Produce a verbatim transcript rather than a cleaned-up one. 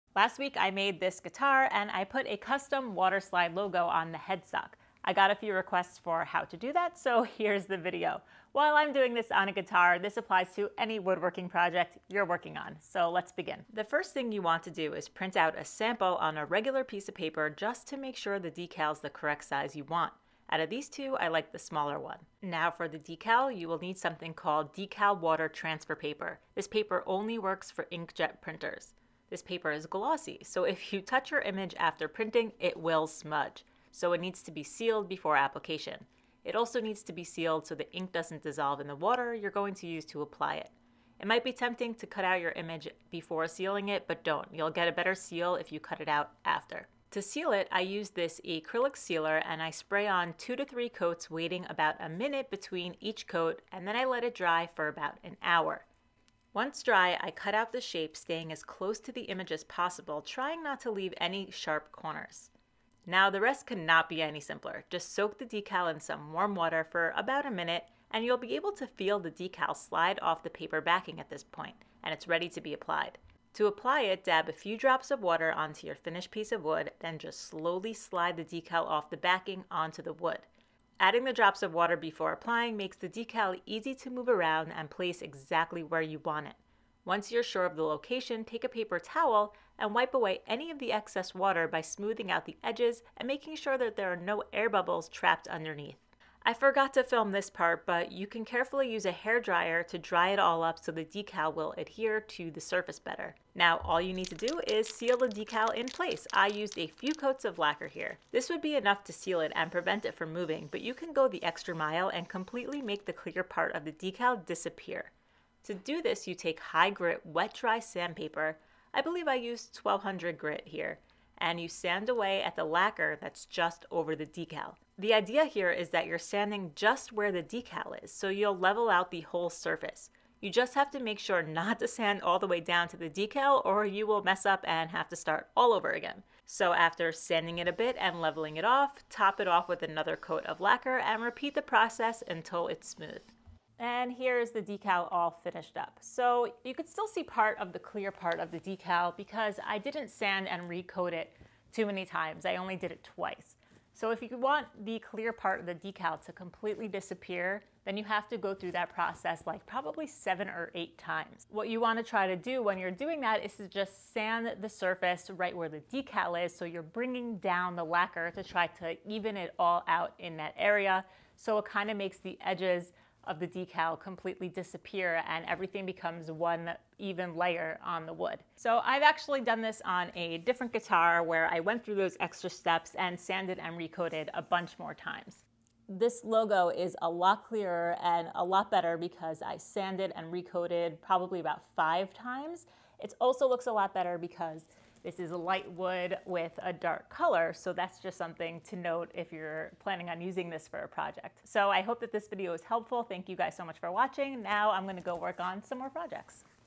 Last week I made this guitar and I put a custom water slide logo on the headstock. I got a few requests for how to do that, so here's the video. While I'm doing this on a guitar, this applies to any woodworking project you're working on. So let's begin. The first thing you want to do is print out a sample on a regular piece of paper just to make sure the decal's the correct size you want. Out of these two, I like the smaller one. Now for the decal, you will need something called decal water transfer paper. This paper only works for inkjet printers. This paper is glossy, so if you touch your image after printing, it will smudge. So it needs to be sealed before application. It also needs to be sealed so the ink doesn't dissolve in the water you're going to use to apply it. It might be tempting to cut out your image before sealing it, but don't. You'll get a better seal if you cut it out after. To seal it, I use this acrylic sealer and I spray on two to three coats, waiting about a minute between each coat, and then I let it dry for about an hour. Once dry, I cut out the shape, staying as close to the image as possible, trying not to leave any sharp corners. Now the rest could not be any simpler. Just soak the decal in some warm water for about a minute and you'll be able to feel the decal slide off the paper backing at this point, and it's ready to be applied. To apply it, dab a few drops of water onto your finished piece of wood, then just slowly slide the decal off the backing onto the wood. Adding the drops of water before applying makes the decal easy to move around and place exactly where you want it. Once you're sure of the location, take a paper towel and wipe away any of the excess water by smoothing out the edges and making sure that there are no air bubbles trapped underneath. I forgot to film this part, but you can carefully use a hairdryer to dry it all up so the decal will adhere to the surface better. Now all you need to do is seal the decal in place. I used a few coats of lacquer here. This would be enough to seal it and prevent it from moving, but you can go the extra mile and completely make the clear part of the decal disappear. To do this, you take high grit, wet dry sandpaper. I believe I used twelve hundred grit here, and you sand away at the lacquer that's just over the decal. The idea here is that you're sanding just where the decal is, so you'll level out the whole surface. You just have to make sure not to sand all the way down to the decal or you will mess up and have to start all over again. So after sanding it a bit and leveling it off, top it off with another coat of lacquer and repeat the process until it's smooth. And here's the decal all finished up. So you could still see part of the clear part of the decal because I didn't sand and recoat it too many times. I only did it twice. So if you want the clear part of the decal to completely disappear, then you have to go through that process like probably seven or eight times. What you want to try to do when you're doing that is to just sand the surface right where the decal is, so you're bringing down the lacquer to try to even it all out in that area, so it kind of makes the edges of the decal completely disappear and everything becomes one even layer on the wood. So I've actually done this on a different guitar where I went through those extra steps and sanded and recoated a bunch more times. This logo is a lot clearer and a lot better because I sanded and recoated probably about five times. It also looks a lot better because this is a light wood with a dark color, so that's just something to note if you're planning on using this for a project. So I hope that this video is helpful. Thank you guys so much for watching. Now I'm gonna go work on some more projects.